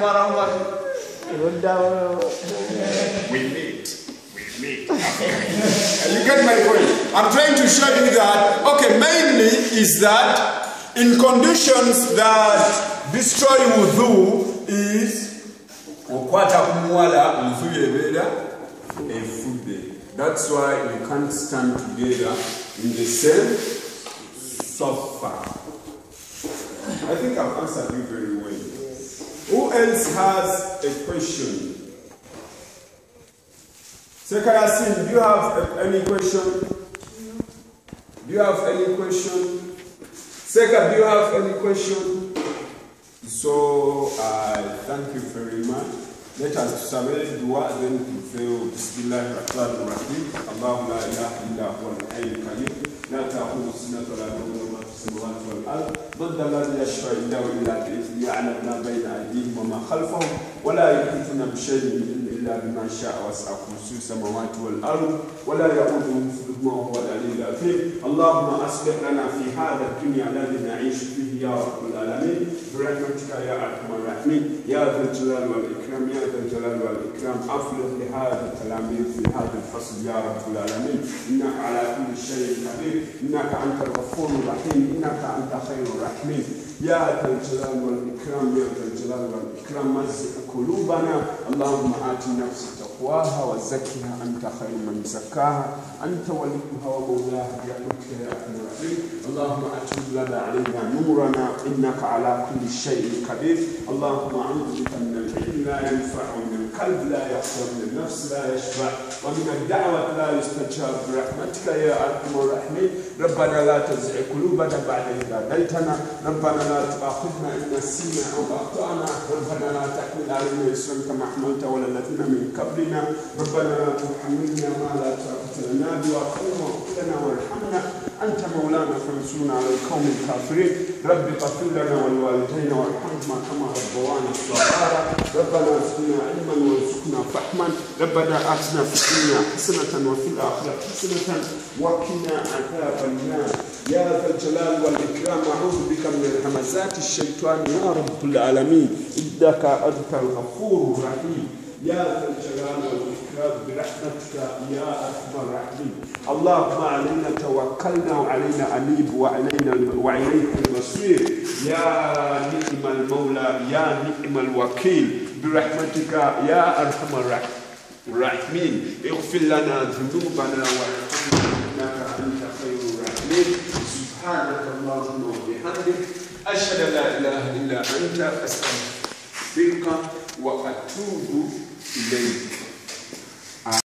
We meet. You get my point? I'm trying to show you that, okay, mainly is that in conditions that destroy wudu is ukwata kumwala wudu yebera efude. That's why we can't stand together in the same sofa. I think I've answered you very well. Who else has a question? Sekayasin, do you have any question? Do you have any question? Seka, do you have any question? So, I thank you very much. Let us say dua, then to say Bismillahirrahmanirrahim. Allahu la ilaha illa huwa al-hayyul qayyum. La ta'khudhuhu sinatun wa la nawm, lahu ma fis samawati wal ard. Man dha alladhi yashfa'u indahu illa bi'idhnihi, ya'lamu ma bayna aydihim wa ma khalfahum, wa la yuhituna bi shay'in إلا بما شاء وسع كرسي السماوات والأرض ولا يؤوده حفظهما وهو العلي العظيم. اللهم أصلح لنا في هذا الدنيا الذي نعيش فيه يا رب العالمين برحمتك يا أرحم الراحمين يا ذا الجلال والإكرام يا ذا الجلال والإكرام. أفلح لهذا التلاميذ في هذا الفصل يا رب العالمين إنك على كل شيء قدير إنك أنت الغفور الرحيم إنك أنت خير الراحمين يا ذا الجلال والإكرام يا ذا الجلال والإكرام. مزق قلوبنا اللهم آت النفس تقواها وزكها أنت خير من زكاها أنت وليها ومولاها برحمتك يا أرحم الراحمين. اللهم أتم لنا علينا نورنا إنك على كل شيء قدير. اللهم أعوذ بك من العلم لا ينفع ومن القلب لا يخشى ومن النفس لا يشبع ومن الدعوة لا يستجاب برحمتك يا أرحم الراحمين. ربنا لا تزغ قلوبنا بعد إذ هديتنا ربنا لا تؤاخذنا إن نسينا أو أخطأنا ربنا لا تحمل علينا إصرا كما حملت على الذين من قبلنا ربنا لا تحملنا ما لا طاقة لنا به واعف عنا وارحمنا أنت مولانا فانصرنا على القوم الكافرين. رب اغفر لنا ولوالدينا وارحمهما كما ربونا صغارا ربنا زدنا علما وارزقنا فهما ربنا آتنا في الدنيا حسنة وفي الآخرة حسنة وقنا عذاب النار يا ذا الجلال والإكرام. أعوذ بك من همزات الشيطان يا رب العالمين إنك أنت الغفور الرحيم يا ذا الجلال والإكرام برحمتك يا أرحم الراحمين. اللهم علينا توكلنا وعلينا أنيب وإليك المصير يا نعم المولى يا نعم الوكيل برحمتك يا أرحم الراحمين. اغفر لنا ذنوبنا وارحمنا إنك أنت خير الراحمين. سبحانك اللهم وبحمدك أشهد أن لا إله إلا أنت أستغفرك وأتوب إليك.